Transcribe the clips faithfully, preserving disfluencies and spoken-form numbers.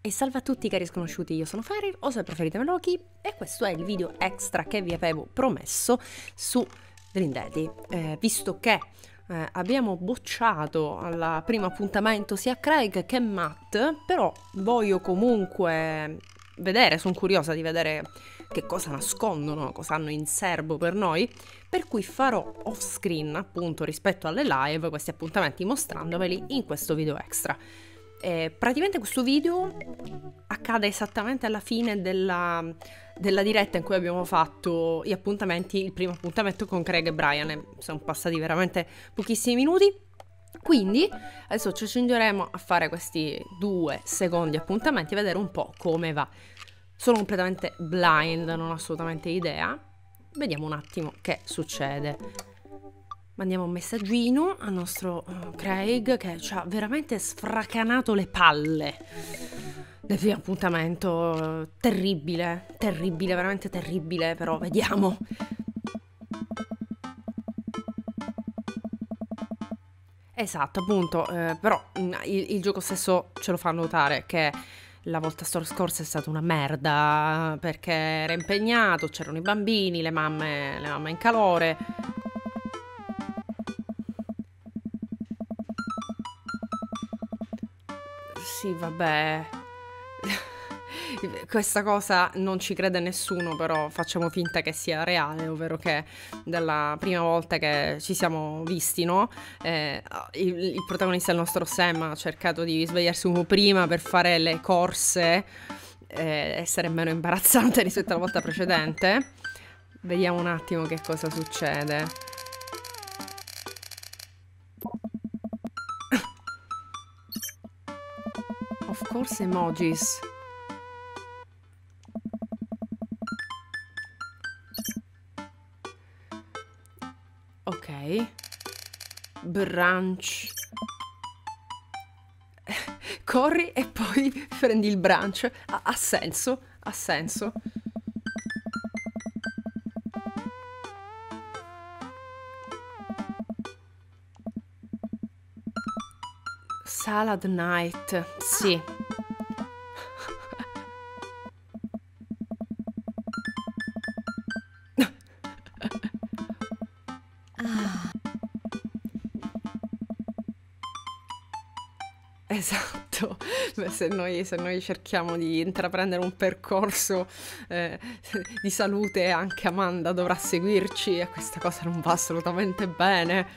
E salve a tutti cari sconosciuti, io sono Ferir, o se preferite Meloki, e questo è il video extra che vi avevo promesso su Grindeldi. Eh, visto che eh, abbiamo bocciato al primo appuntamento sia Craig che Matt, però voglio comunque vedere, sono curiosa di vedere che cosa nascondono, cosa hanno in serbo per noi, per cui farò off screen appunto rispetto alle live questi appuntamenti mostrandoveli in questo video extra. Eh, praticamente questo video accade esattamente alla fine della, della diretta in cui abbiamo fatto gli appuntamenti, il primo appuntamento con Craig e Brian, e sono passati veramente pochissimi minuti, quindi adesso ci accingeremo a fare questi due secondi appuntamenti e vedere un po' come va. Sono completamente blind, non ho assolutamente idea, vediamo un attimo che succede. Mandiamo un messaggino al nostro uh, Craig che ci ha veramente sfracanato le palle del primo appuntamento. Terribile, terribile, veramente terribile, però vediamo. Esatto, appunto, eh, però il, il gioco stesso ce lo fa notare che la volta scorsa è stata una merda perché era impegnato, c'erano i bambini, le mamme, le mamme in calore. Sì, vabbè, questa cosa non ci crede nessuno, però facciamo finta che sia reale, ovvero che dalla prima volta che ci siamo visti, no? Eh, il, il protagonista, il nostro Sam, ha cercato di svegliarsi un po' prima per fare le corse, eh, essere meno imbarazzante rispetto alla volta precedente. Vediamo un attimo che cosa succede. Of course emojis. Ok. Branch. Corri e poi prendi il branch. Ha, ha senso, ha senso. Salad night, sì. Esatto. Beh, se noi, se noi cerchiamo di intraprendere un percorso eh, di salute, anche Amanda dovrà seguirci e questa cosa non va assolutamente bene.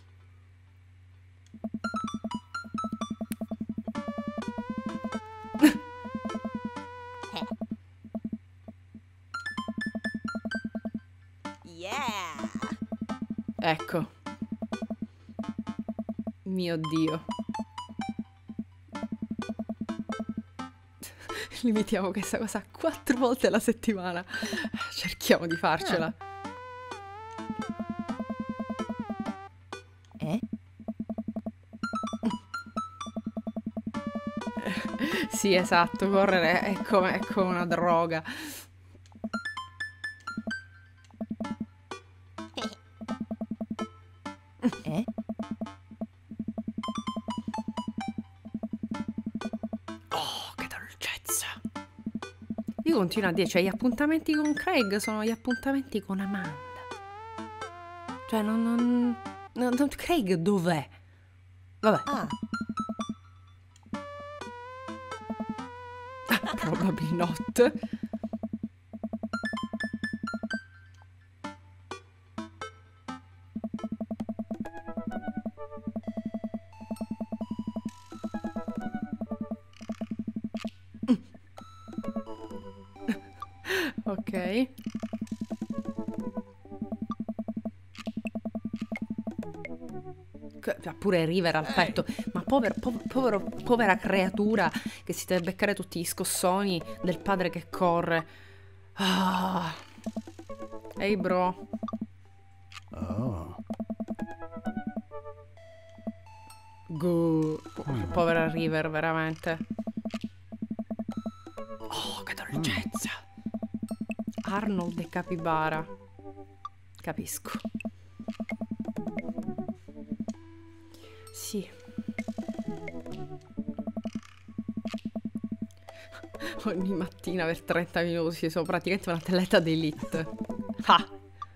Yeah! Ecco. Mio Dio. Limitiamo questa cosa a quattro volte alla settimana. Cerchiamo di farcela. Eh? Sì, esatto, correre è come, è come una droga. Eh? Oh, che dolcezza. Io continuo a dire, cioè gli appuntamenti con Craig sono gli appuntamenti con Amanda. Cioè non... non, non, non Craig dov'è? Vabbè. Ah. Probably not. Ok. Pure River al petto. Ma povero, povero, povera creatura che si deve beccare tutti gli scossoni del padre che corre. Ah. Ehi hey bro. Oh. Go. Povera River, veramente. Oh, che dolcezza. Arnold e Capibara. Capisco. Sì. Ogni mattina per trenta minuti, sono praticamente un atleta d'elite. Ah!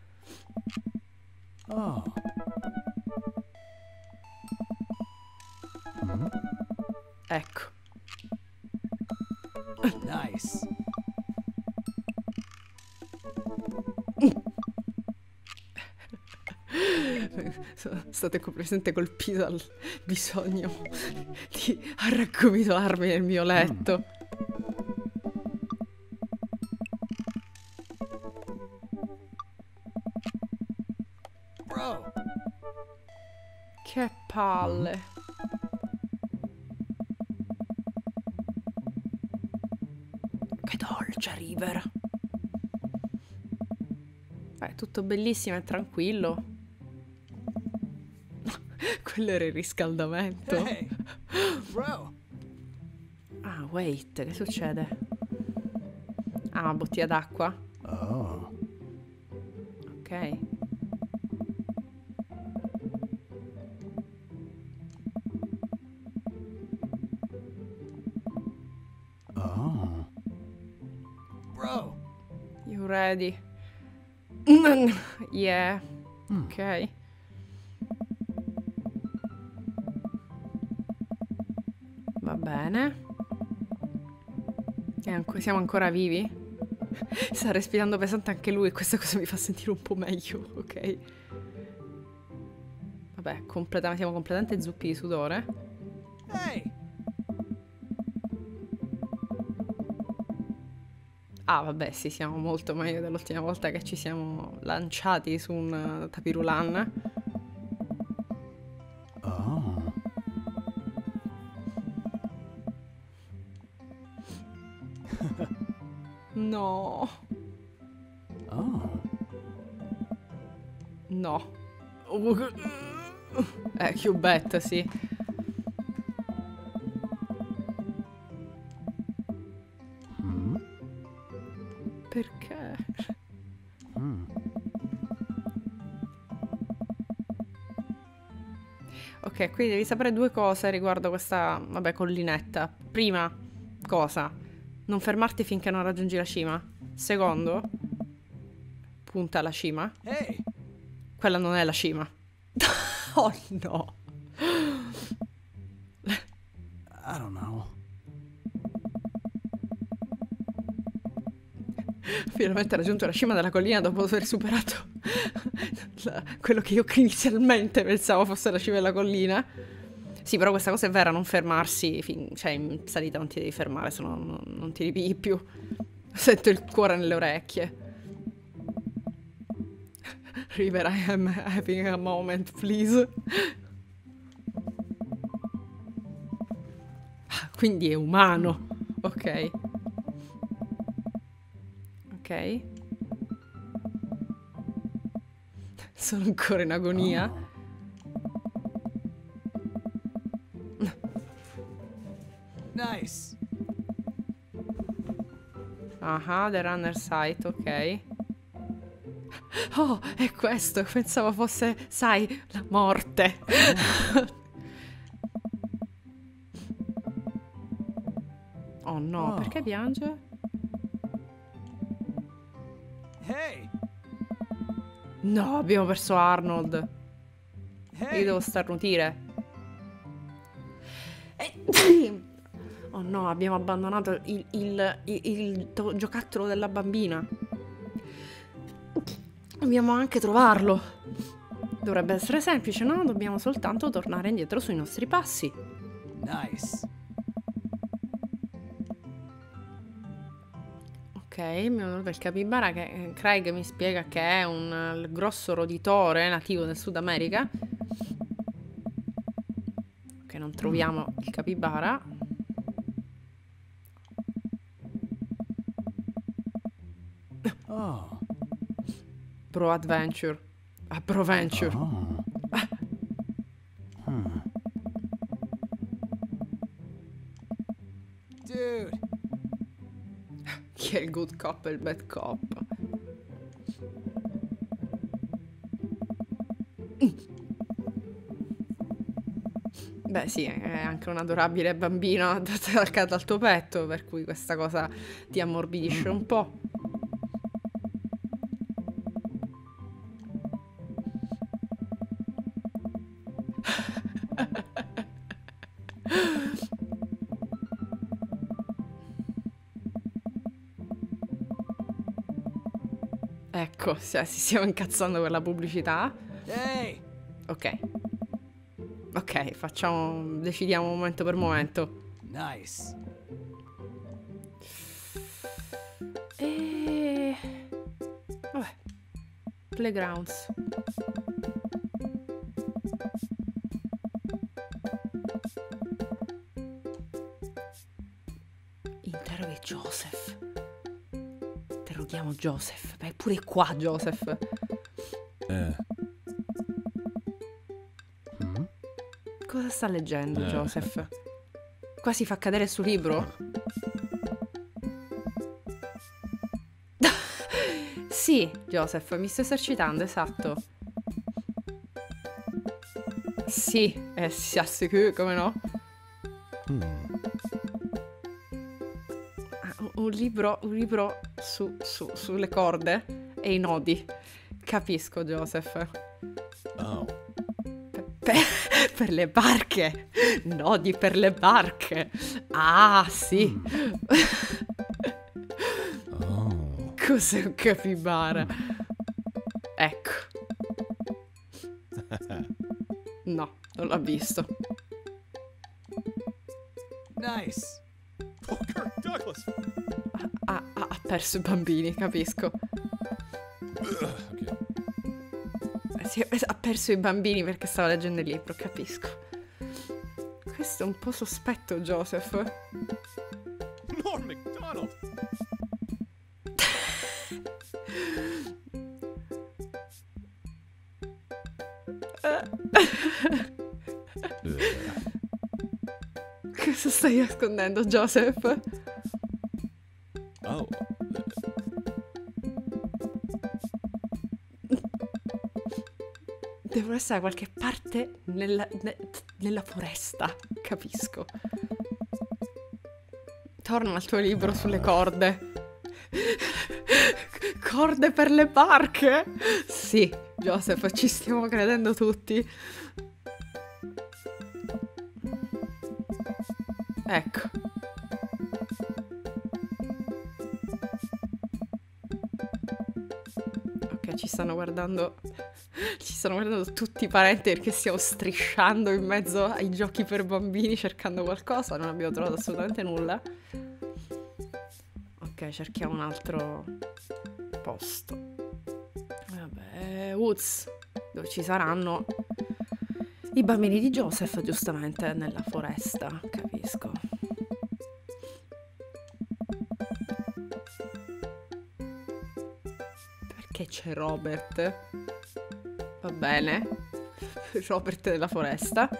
Oh. Hmm? Ecco. Nice. State completamente colpiti dal bisogno di raccomitarmi nel mio letto. Bro. Che palle. Che dolce River. Beh, tutto bellissimo e tranquillo. Quello era il riscaldamento. Hey. Bro. Ah, wait, che succede? Ah, una bottiglia d'acqua. Oh. Ok. Oh. Bro. You ready? Yeah. Mm. Ok. Va bene. E anco- siamo ancora vivi? Sta respirando pesante anche lui e questa cosa mi fa sentire un po' meglio, ok? Vabbè, completa- siamo completamente zuppi di sudore. Hey. Ah, vabbè, sì, siamo molto meglio dell'ultima volta che ci siamo lanciati su un uh, tapirulan. Oh. No. Oh. No. Uh, eh, Cubette, sì. Hmm. Perché? Hmm. Ok, quindi devi sapere due cose riguardo questa, vabbè, collinetta. Prima cosa, non fermarti finché non raggiungi la cima. Secondo, punta alla cima. Hey. Quella non è la cima. Oh no. I don't know. Finalmente ha raggiunto la cima della collina dopo aver superato la- quello che io inizialmente pensavo fosse la cima della collina. Sì, però questa cosa è vera, non fermarsi, fin- cioè in salita non ti devi fermare, se no non, non ti ripigli più. Sento il cuore nelle orecchie. River, I am having a moment, please. Ah, quindi è umano. Ok. Ok. Sono ancora in agonia. Oh. Nice. Ah, the runner sight, ok. Oh, è questo. Pensavo fosse, sai, la morte. Oh no, Oh. perché piange? Hey. No, abbiamo perso Arnold. Io Hey. devo starnutire. Eh, Oh no, abbiamo abbandonato il, il, il, il to- giocattolo della bambina. Dobbiamo anche trovarlo. Dovrebbe essere semplice, no? Dobbiamo soltanto tornare indietro sui nostri passi. Nice. Ok, mi è venuto il capibara che eh, Craig mi spiega che è un eh, grosso roditore nativo del Sud America. Ok, non troviamo il capibara. Oh. Pro Adventure. Ah, Pro Venture. Oh. Hmm. Dude. Chi è il good cop e il bad cop? Beh sì, è anche un'adorabile bambina attaccata al tuo petto, per cui questa cosa ti ammorbidisce un po'. Ecco, si si stiamo incazzando per la pubblicità. Hey! Ok. Ok, facciamo... decidiamo momento per momento. Nice. E... vabbè. Playgrounds. Interroghi Joseph. Interroghiamo Joseph. Beh, pure qua Joseph. Eh. Mm? Cosa sta leggendo Eh. Joseph? Qua si fa cadere il suo libro? Sì, Joseph, mi sto esercitando, esatto. Sì, eh, si assicura, come no? Mm. Ah, un- un libro, un libro su, su- sulle corde e i nodi. Capisco, Joseph. Oh. Pe- pe- per le barche. Nodi per le barche. Ah, sì. Oh. Cos'è un capibara? Ecco. No, non l'ha visto. Nice. Oh, Kirk Douglas. Ha, ha- ha perso i bambini, capisco. Ok. Si è- ha perso i bambini perché stava leggendo il libro, capisco. Questo è un po' sospetto, Joseph. Norm Macdonald. Cosa stai nascondendo, Joseph? Oh. Devo essere da qualche parte nella, ne- nella foresta, capisco. Torna al tuo libro sulle corde. Corde per le barche? Sì, Joseph, ci stiamo credendo tutti. Ecco. Ok, ci stanno guardando. Ci stanno guardando tutti i parenti perché stiamo strisciando in mezzo ai giochi per bambini cercando qualcosa. Non abbiamo trovato assolutamente nulla. Ok, cerchiamo un altro posto. Vabbè, Woods, dove ci saranno i bambini di Joseph, giustamente, nella foresta, capisco. Perché c'è Robert? Va bene. Robert nella foresta.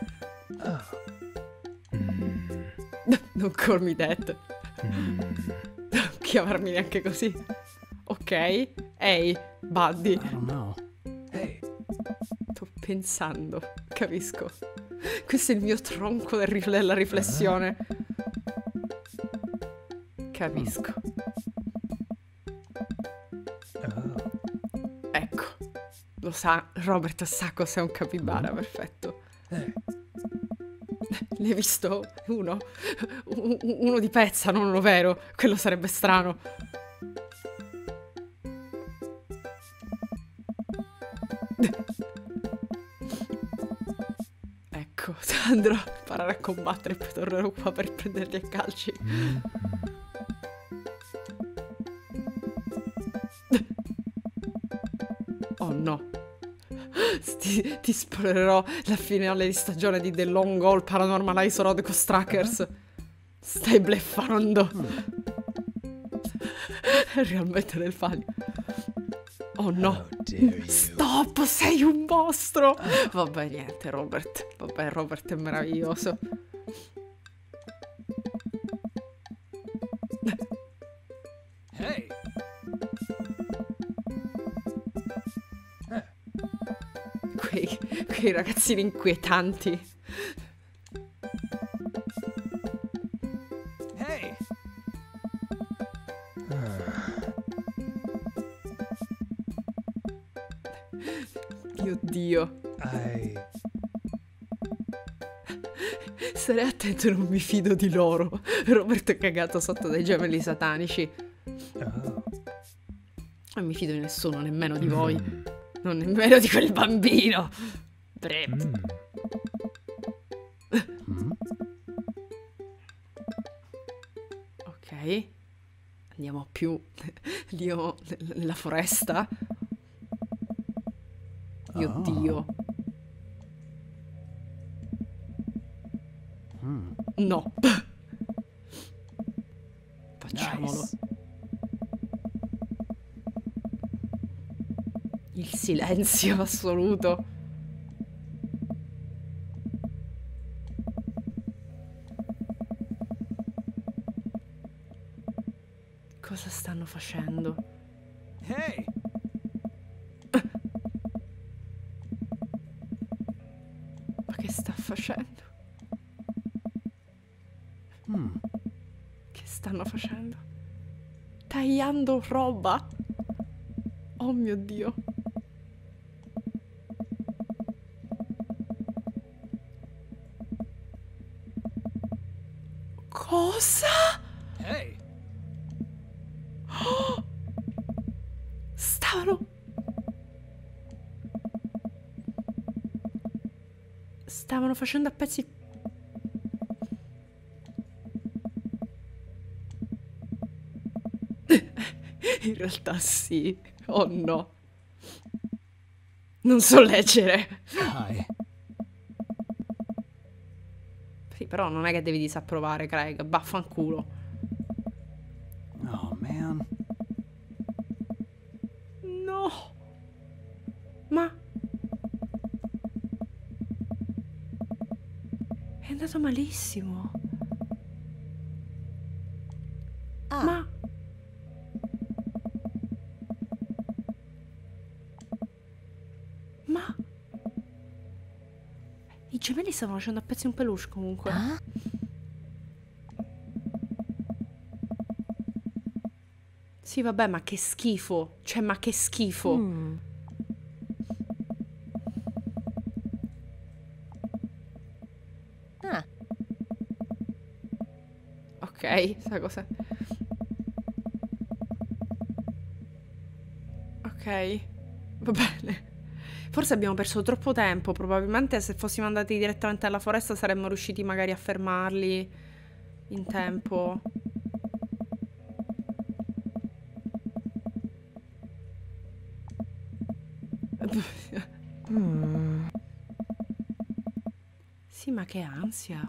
Non call me that. Non chiamarmi neanche così. Ok. Ehi, Buddy. I don't know. Hey. Sto pensando. Capisco. Questo è il mio tronco del rif- della riflessione. Capisco. Oh. Ecco. Lo sa. Robert sa cos'è un capibara. Perfetto. Hey. Ne hai visto uno? U- uno di pezza, non uno vero. Quello sarebbe strano. Ecco, andrò a imparare a combattere e poi tornerò qua per prenderli a calci. Oh no. Ti, ti spoilerò la finale di stagione di The Long Haul Paranormal Isolde con Strackers. Stai bleffando. È realmente del faglio. Oh no. How dare you. Stop, sei un mostro. Vabbè, niente, Robert. Vabbè, Robert è meraviglioso. Hey. Quei, quei ragazzini inquietanti. Mio Dio. I... Stare attento, non mi fido di loro. Roberto è cagato sotto dai gemelli satanici. Oh. Non mi fido di nessuno, nemmeno di voi. Non nemmeno di quel bambino. Brep. Mm. Mm. Ok. Andiamo più. Andiamo nella foresta. Mio Oh. Dio. Mm. No. Facciamolo. Nice. Il silenzio assoluto. Cosa stanno facendo? Hey! Ma che sta facendo? Hmm. Che stanno facendo? Tagliando roba? Oh mio Dio. Cosa? Hey! Stavano... Stavano facendo a pezzi... In realtà sì. Oh no. Non so leggere. Hi. Sì, però non è che devi disapprovare, Craig. Vaffanculo. Oh, man. No. Ma... È andato malissimo. Ah. Ma... Ma... I gemelli stavano facendo a pezzi un peluche comunque. Ah? Sì, vabbè, ma che schifo. Cioè, ma che schifo. Mm. Ah. Ok, sai cosa? Ok, va bene. Forse abbiamo perso troppo tempo. Probabilmente se fossimo andati direttamente alla foresta saremmo riusciti magari a fermarli in tempo. Mm. Sì, ma che ansia.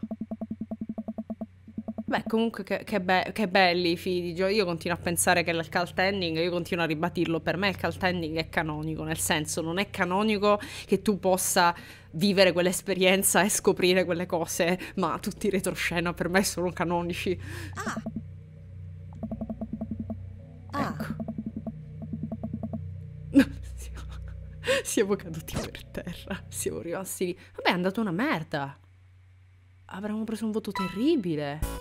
Beh, comunque che, che, be- che belli i figli di Gio. Io continuo a pensare che il cult ending, io continuo a ribadirlo, per me il cult ending è canonico, nel senso non è canonico che tu possa vivere quell'esperienza e scoprire quelle cose, ma tutti i retroscena per me sono canonici. Ah. Ah. Ecco. Siamo, siamo caduti per terra, siamo rimasti lì. Vabbè, è andata una merda. Avremmo preso un voto terribile.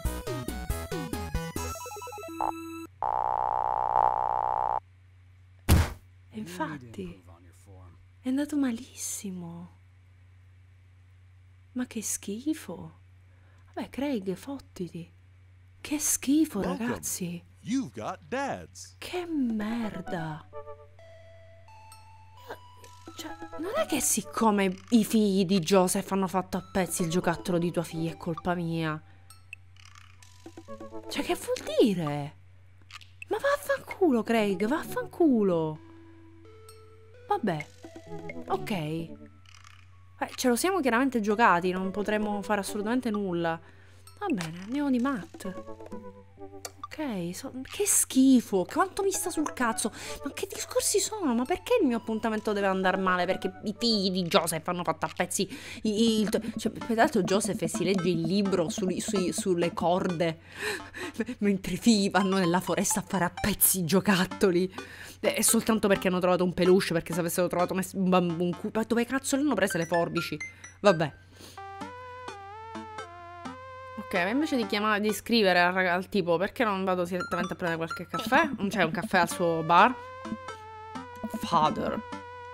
E infatti è andato malissimo. Ma che schifo. Vabbè, Craig, fottiti. Che schifo, Welcome. ragazzi. You've got dads. Che merda. Cioè, non è che siccome i figli di Joseph hanno fatto a pezzi il giocattolo di tua figlia è colpa mia. Cioè, che vuol dire? Ma vaffanculo, Craig, vaffanculo. Vabbè. Ok. Eh, ce lo siamo chiaramente giocati, non potremo fare assolutamente nulla. Va bene, andiamo di Matt. Ok, so- che schifo, quanto mi sta sul cazzo. Ma che discorsi sono? Ma perché il mio appuntamento deve andare male? Perché i figli di Joseph hanno fatto a pezzi i- il... Cioè, peraltro Joseph si legge il libro sui- sui- sulle corde mentre i figli vanno nella foresta a fare a pezzi i giocattoli. È soltanto perché hanno trovato un peluche, perché se avessero trovato mess- un bambù, un cu- ma dove cazzo le hanno prese le forbici? Vabbè. Ok, ma invece di chiamare, di scrivere al, raga- al tipo, perché non vado direttamente a prendere qualche caffè? Non c'è un caffè al suo bar? Father.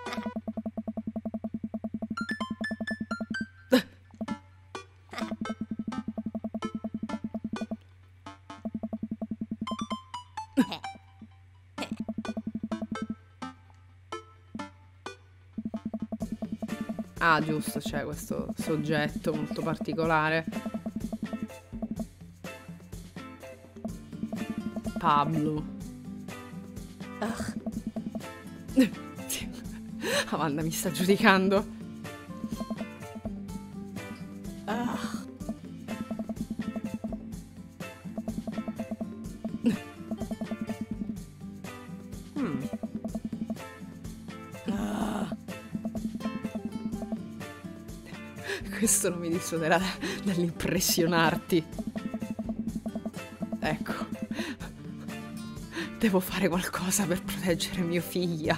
Ah, giusto, c'è questo soggetto molto particolare. Pablo. Amanda mi sta giudicando. Hmm. Questo non mi dissuaderà dall'impressionarti. Ecco. Devo fare qualcosa per proteggere mia figlia.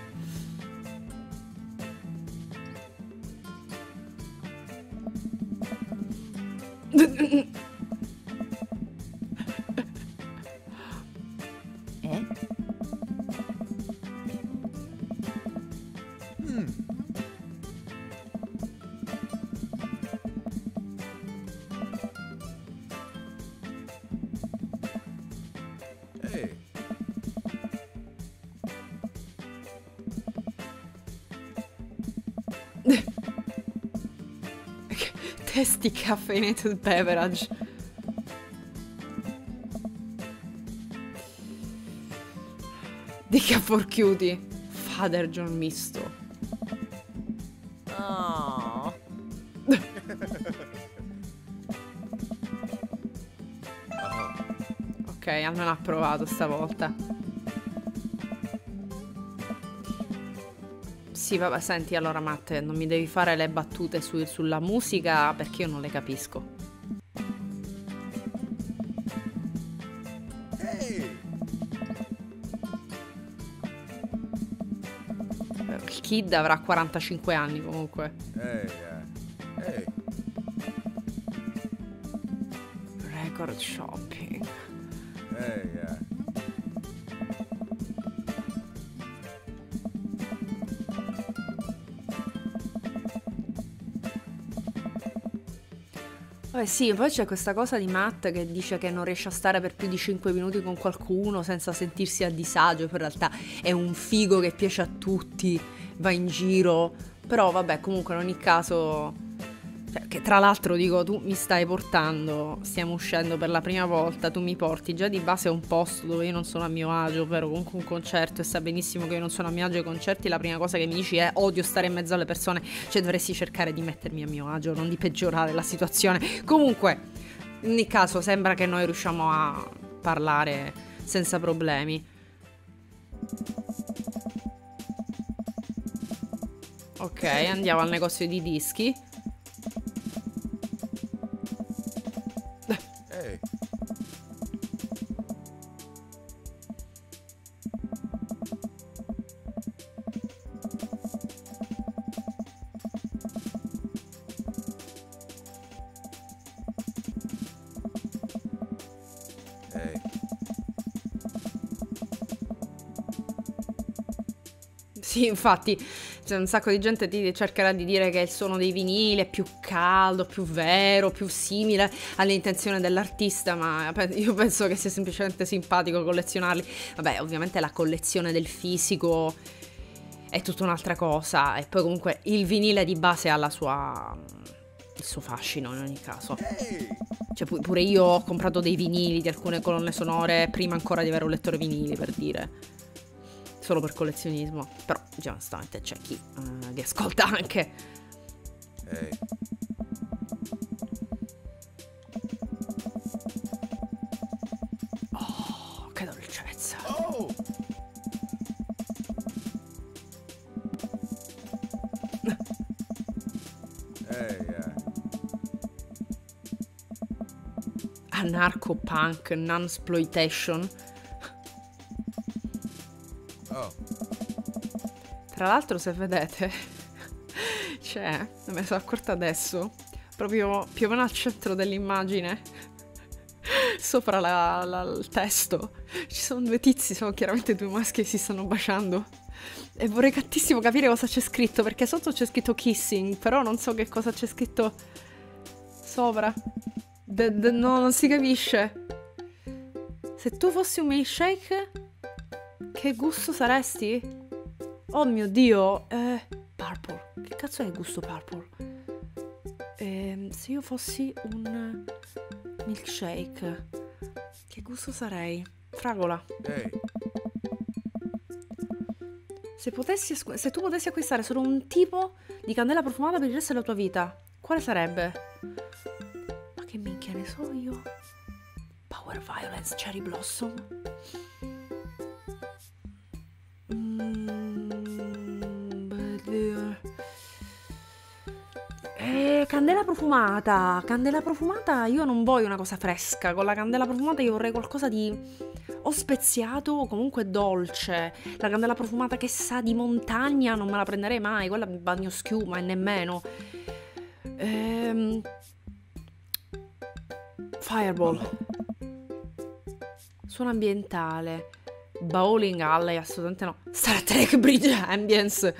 Eh? Hey. Tasty caffeinated beverage. Dica for cutie. Father John misto. Oh. Ok, almeno ha provato stavolta. Sì, vabbè, senti, allora Matt, non mi devi fare le battute su- sulla musica perché io non le capisco. Hey. Il kid avrà quarantacinque anni comunque. Hey. Uh, hey. Record shopping. Hey. Uh, Vabbè, sì, poi c'è questa cosa di Matt che dice che non riesce a stare per più di cinque minuti con qualcuno senza sentirsi a disagio. Poi in realtà è un figo che piace a tutti, va in giro. Però vabbè, comunque in ogni caso... Cioè, che tra l'altro dico, tu mi stai portando, stiamo uscendo per la prima volta, tu mi porti già di base a un posto dove io non sono a mio agio, ovvero comunque un concerto, e sai benissimo che io non sono a mio agio ai concerti, la prima cosa che mi dici è odio stare in mezzo alle persone, cioè dovresti cercare di mettermi a mio agio, non di peggiorare la situazione. Comunque, in ogni caso sembra che noi riusciamo a parlare senza problemi. Ok, andiamo al negozio di dischi. hey. Hey. Sì, infatti, c'è un sacco di gente ti cercherà di dire che il suono dei vinili è più caldo, più vero, più simile all'intenzione dell'artista, ma pe- io penso che sia semplicemente simpatico collezionarli. Vabbè, ovviamente la collezione del fisico è tutta un'altra cosa, e poi comunque il vinile di base ha la sua... il suo fascino in ogni caso. Hey. Cioè pu- pure io ho comprato dei vinili di alcune colonne sonore prima ancora di avere un lettore vinili, per dire. Solo per collezionismo. Però, già, onestamente, c'è chi uh, li ascolta anche. Hey. Oh, che dolcezza. Oh. Hey. Uh, Anarcho-punk, non-sploitation. oh. Tra l'altro, se vedete, c'è, me ne sono accorta adesso, proprio più o meno al centro dell'immagine, sopra la, la, il testo, ci sono due tizi, sono chiaramente due maschi che si stanno baciando. E vorrei tantissimo capire cosa c'è scritto, perché sotto c'è scritto kissing, però non so che cosa c'è scritto sopra. De, de, no, non si capisce. Se tu fossi un milkshake, che gusto saresti? Oh mio Dio, eh, purple. Che cazzo è il gusto purple? Eh, se io fossi un milkshake, che gusto sarei? Fragola. Hey. Se, potessi, se tu potessi acquistare solo un tipo di candela profumata per il resto della tua vita, quale sarebbe? Ma che minchia ne so io? Power Violence Cherry Blossom. Mm, eh, candela profumata. Candela profumata, io non voglio una cosa fresca. Con la candela profumata io vorrei qualcosa di o speziato o comunque dolce. La candela profumata che sa di montagna non me la prenderei mai. Quella mi bagno schiuma e nemmeno. Ehm... Fireball. Suono ambientale. Bowling alley, assolutamente no. Star Trek Bridge Ambience.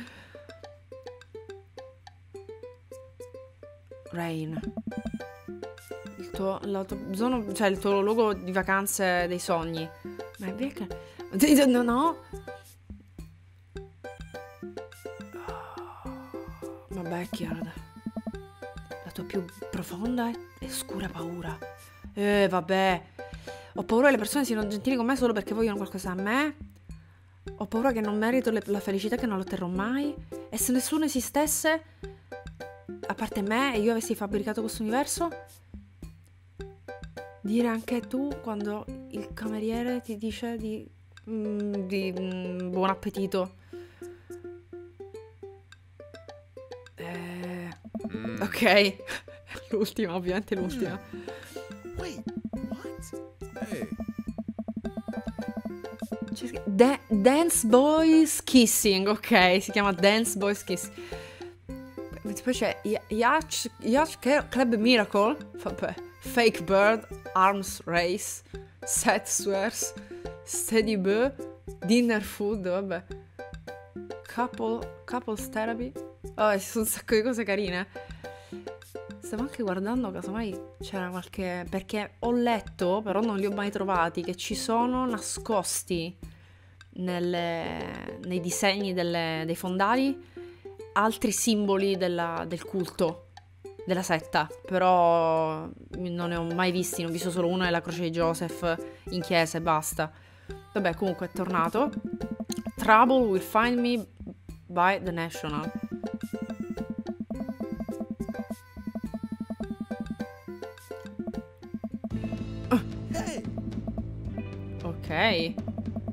Rain. Il tuo, la tua zona, cioè il tuo luogo di vacanze dei sogni. Ma è vero che... No, no. Vabbè, Chiara. La tua più profonda e scura paura. Eh, vabbè. Ho paura che le persone siano gentili con me solo perché vogliono qualcosa da me. Ho paura che non merito le, la felicità, che non la otterrò mai. E se nessuno esistesse, a parte me, e io avessi fabbricato questo universo, dire anche tu quando il cameriere ti dice di, mm, di mm, buon appetito. Eh, Mm. ok. L'ultima, ovviamente l'ultima. Wait, what? Hey. C'è scritto Da- Dance Boys Kissing, ok, si chiama Dance Boys Kissing. Poi c'è Yacht, Yacht Club Miracle, vabbè, Fake Bird, Arms Race, Set Swears, Steady Boo, Dinner Food, vabbè, Couple, Couples Therapy, vabbè, ci sono un sacco di cose carine. Stavo anche guardando, casomai c'era qualche... perché ho letto, però non li ho mai trovati, che ci sono nascosti nelle... nei disegni delle... dei fondali altri simboli della... del culto, della setta, però non ne ho mai visti, ne ho visto solo uno, è la croce di Joseph in chiesa e basta. Vabbè, comunque è tornato. Trouble Will Find Me by The National. Hey. Ok.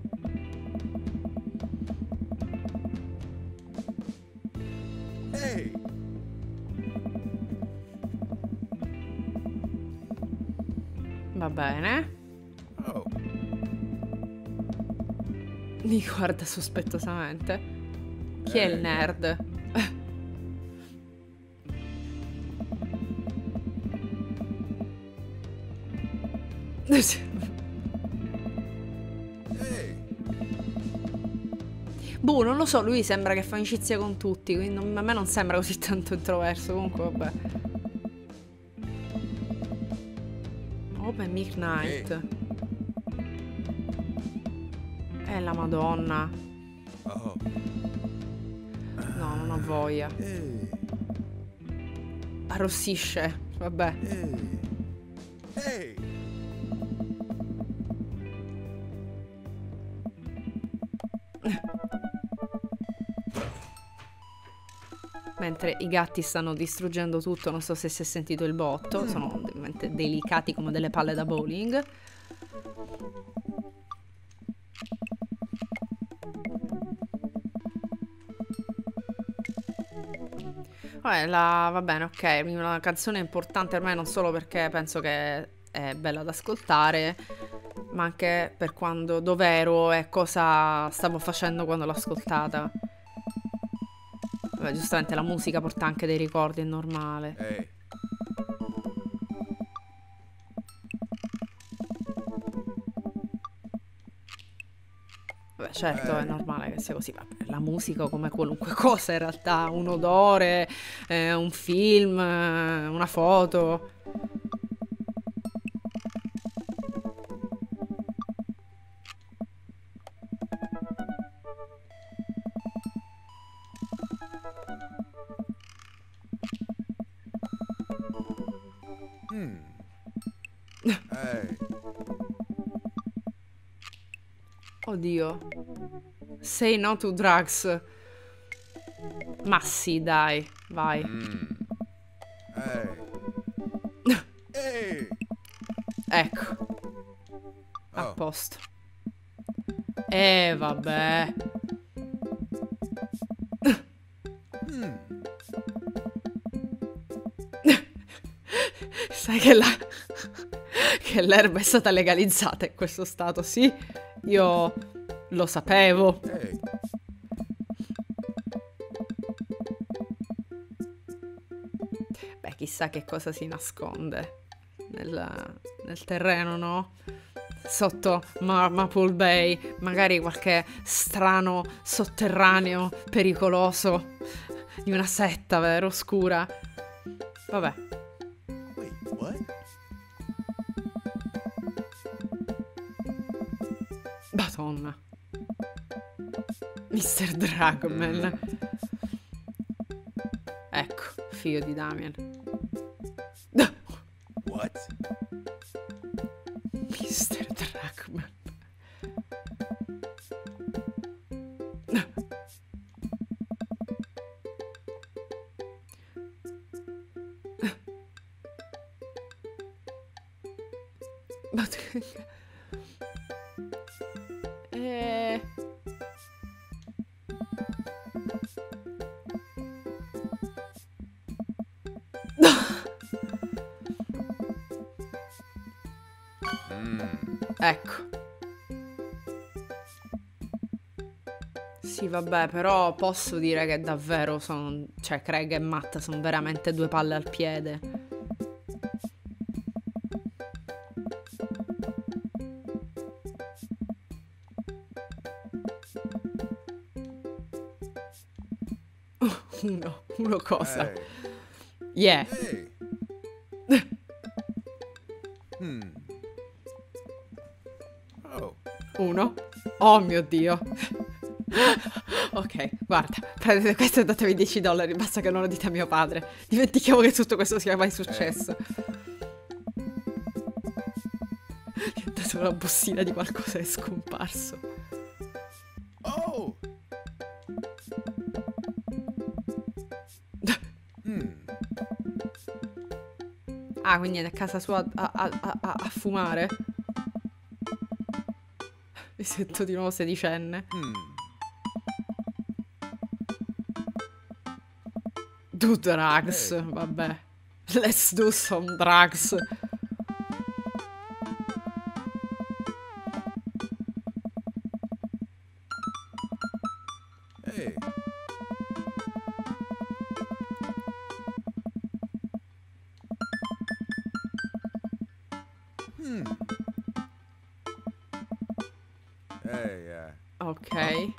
Hey. Va bene. Oh. Mi guarda sospettosamente. Chi è il nerd? Hey. Boh, non lo so, lui sembra che fa amicizia con tutti, quindi non- a me non sembra così tanto introverso, comunque vabbè. Open Midnight. È la Madonna. Oh. No, non ho voglia. Hey. Arrossisce, vabbè. Hey. Hey. Mentre i gatti stanno distruggendo tutto, non so se si è sentito il botto, sono ovviamente delicati come delle palle da bowling. Vabbè, la- va bene, ok, una canzone importante per me non solo perché penso che è bella da ascoltare, ma anche per quando, dov'ero e cosa stavo facendo quando l'ho ascoltata. Vabbè, giustamente la musica porta anche dei ricordi, è normale. Hey. Vabbè, certo, è normale che sia così. Vabbè, la musica, come qualunque cosa, in realtà, un odore, eh, un film, eh, una foto. Hmm. Hey. Oddio. Say no to drugs. Ma sì, dai, vai. Hmm. Hey. Hey. Ecco, a Oh. posto. E vabbè. Hmm. Sai che la... che l'erba è stata legalizzata in questo stato, sì? Io lo sapevo. Hey. Beh, chissà che cosa si nasconde nel, nel terreno, no? Sotto Ma- Maple Bay, magari qualche strano sotterraneo pericoloso di una setta, vero? Oscura. Vabbè. Wait, what? Madonna. mister Dragman. Ecco, figlio di Damien. What? mister Dragman. Ma tu- Eh... Hmm. Ecco. Sì, vabbè, però posso dire che davvero sono... Cioè, Craig e Matt sono veramente due palle al piede. Uno, uno cosa? Hey. Yeah. Hey. Hmm. Oh. Uno. Oh mio Dio. Ok, guarda, prendete questo e datevi dieci dollari, basta che non lo dite a mio padre. Dimentichiamo che tutto questo sia mai successo. Gli ho dato una bustina di qualcosa e è scomparso. Oh. Hmm. Ah, quindi è a casa sua a, a- a- a- a fumare? Mi sento di nuovo sedicenne. Hmm. Do drugs, Hey. vabbè. Let's do some drugs. Hey. Hmm. Hey, yeah. Ok.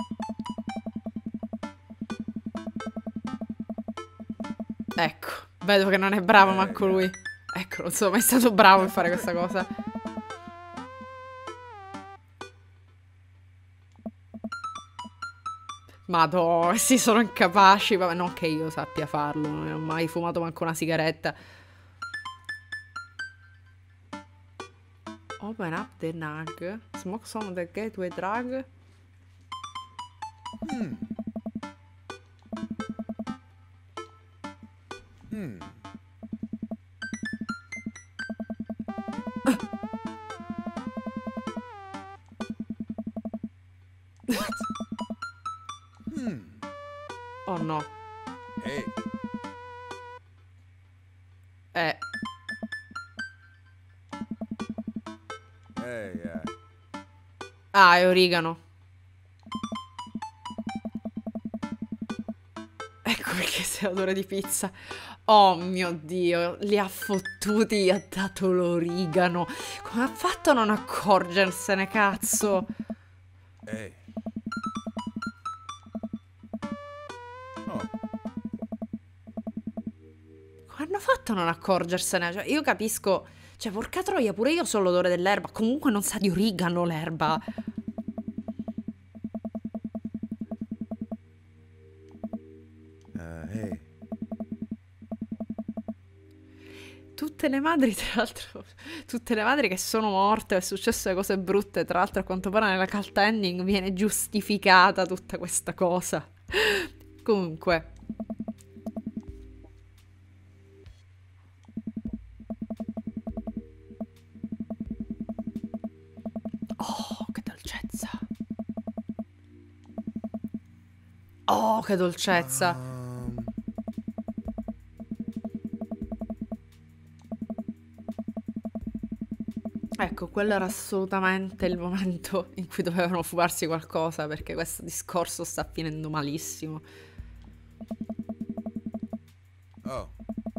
Ecco, vedo che non è bravo manco lui. Ecco, non sono mai stato bravo a fare questa cosa. Madò, sì, sono incapaci. Vabbè, non che io sappia farlo, non ho mai fumato manco una sigaretta. Open up the nug. Smoke some of the gateway drug. Hmm. Hmm. Hmm. Oh no. Hey. Eh, Hey, yeah. ah, è origano. Ecco perché sei odore di pizza. Oh mio Dio, li ha fottuti, gli ha dato l'origano. Come ha fatto a non accorgersene, cazzo? Hey. hanno fatto a non accorgersene? Cioè, io capisco, cioè, porca troia, pure io so l'odore dell'erba. Comunque non sa di origano l'erba. Uh, hey. Tutte le madri, tra l'altro, tutte le madri che sono morte, è successo cose brutte, tra l'altro a quanto pare nella cult ending viene giustificata tutta questa cosa. Comunque. Oh, che dolcezza. Oh, che dolcezza. Um, Ecco, quello era assolutamente il momento in cui dovevano fumarsi qualcosa, perché questo discorso sta finendo malissimo. oh.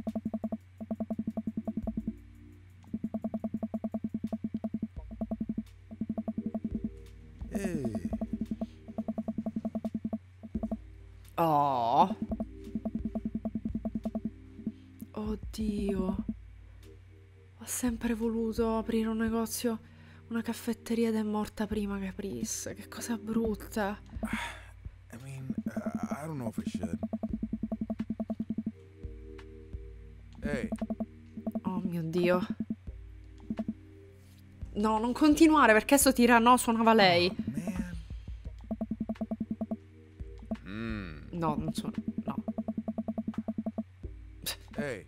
Hey. Oh. Oddio. Ho sempre voluto aprire un negozio, una caffetteria ed è morta prima che aprisse. Che cosa brutta. I mean, uh, I don't know if I should. Hey. Oh mio Dio. No, non continuare perché adesso tira no, suonava lei. Oh, man. Hmm. No, non suona. No. Hey.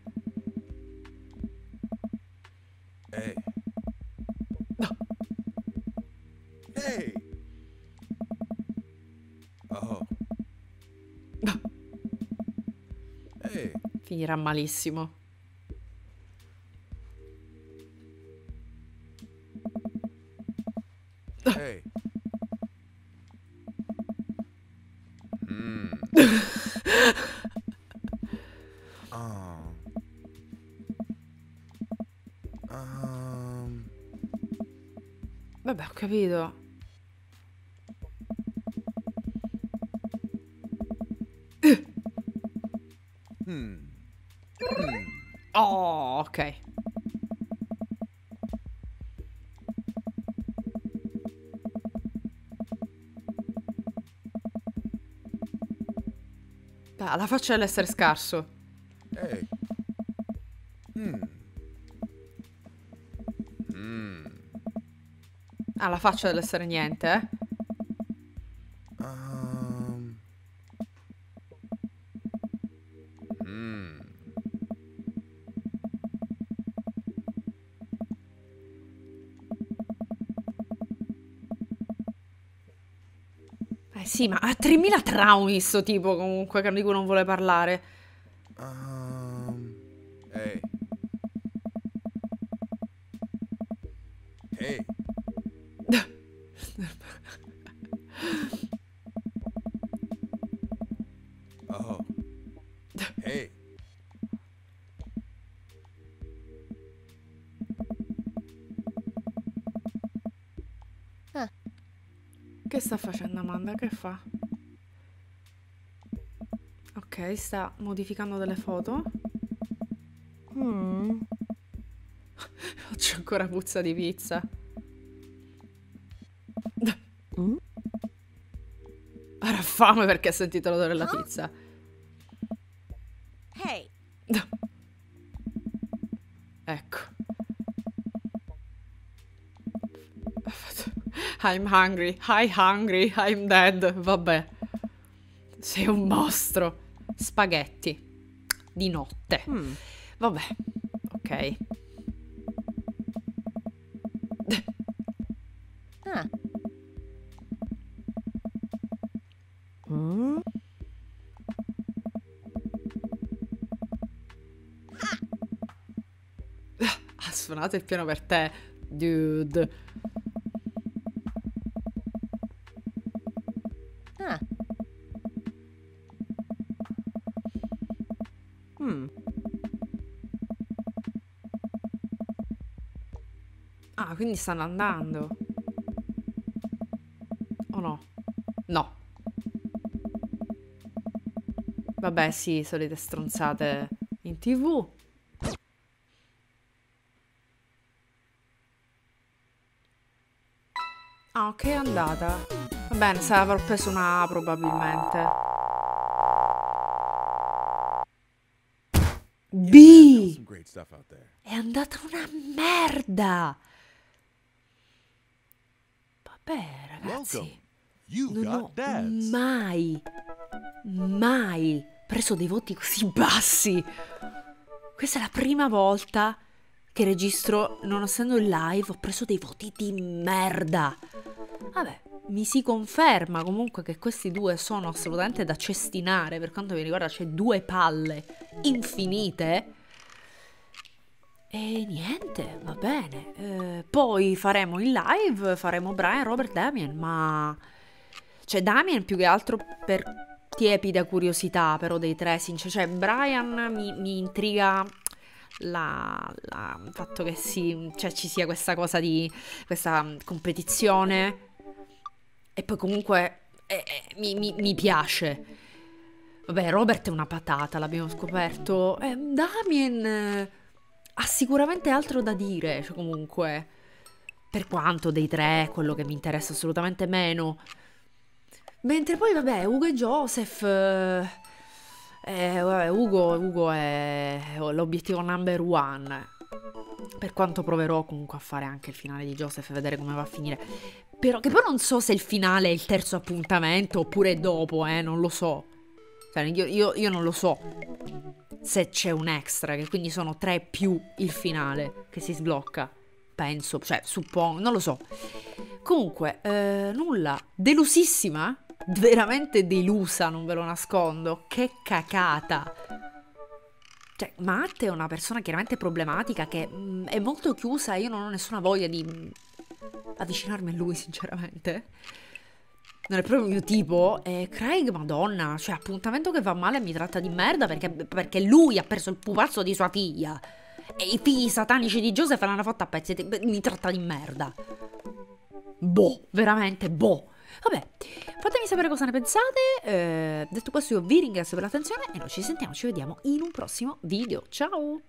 Hey. No. Hey. Oh. No. Hey. Finirà malissimo. Hey. Hmm. um. Um. Vabbè, ho capito. Hmm. Hmm. Oh, ok. Dai, la faccia dell'essere scarso. Hey. Hmm. Hmm. Ha la faccia dell'essere niente, eh? Um. Hmm. Eh sì, ma ha tremila traumi sto tipo comunque che di cui non vuole parlare. Um. Hey. Hey. Oh. Hey. Che sta facendo Amanda? Che fa? Ok, sta modificando delle foto. Hmm. Faccio ancora puzza di pizza. Mm? Ora ha fame perché ha sentito l'odore della pizza. Hey. Ecco. I'm hungry, I'm hungry, I'm dead. Vabbè. Sei un mostro. Spaghetti. Di notte. Hmm. Vabbè. Ok. Ah. Hmm. Ha suonato il piano per te, dude. Ah. Hmm. Ah, quindi stanno andando. O no? No. Vabbè, sì, solite stronzate in tivù. Ah, ok, è andata. Va bene, se avrò preso una A probabilmente. Yeah, man, there was B! some great stuff out there. È andata una merda! Vabbè, ragazzi. Welcome. You Non ho got dads. mai, mai preso dei voti così bassi. Questa è la prima volta che registro, non essendo in live, ho preso dei voti di merda. Vabbè, mi si conferma comunque che questi due sono assolutamente da cestinare. Per quanto mi riguarda, c'è due palle infinite. E niente, va bene. Eh, poi faremo in live, faremo Brian, Robert, Damien, ma... Cioè, Damien più che altro per tiepida curiosità, però dei tre, sincer- cioè, Brian mi, mi intriga la, la- il fatto che si, cioè, ci sia questa cosa di... questa competizione. E poi comunque eh, eh, mi, mi- mi piace. Vabbè, Robert è una patata, l'abbiamo scoperto. Eh, Damien eh, ha sicuramente altro da dire, cioè comunque, per quanto dei tre è quello che mi interessa assolutamente meno. Mentre poi, vabbè, Ugo e Joseph... eh, eh, vabbè, Ugo, Ugo è l'obiettivo number one. Per quanto proverò comunque a fare anche il finale di Joseph e vedere come va a finire. Però, che poi non so se il finale è il terzo appuntamento oppure dopo, eh, non lo so. Cioè, io, io- io non lo so se c'è un extra, che quindi sono tre più il finale che si sblocca. Penso, cioè, suppongo, non lo so. Comunque, eh, nulla. Delusissima? Veramente delusa, non ve lo nascondo. Che cacata. Cioè, Matt è una persona chiaramente problematica che mm, è molto chiusa e io non ho nessuna voglia di mm, avvicinarmi a lui, sinceramente. Non è proprio il mio tipo. E Craig, madonna, cioè, appuntamento che va male e mi tratta di merda perché, perché lui ha perso il pupazzo di sua figlia. E i figli satanici di Joseph l'hanno fatta a pezzi. e Mi tratta di merda. Boh, veramente, boh. Vabbè, fatemi sapere cosa ne pensate. Eh, detto questo, io vi ringrazio per l'attenzione e noi ci sentiamo, ci vediamo in un prossimo video. Ciao!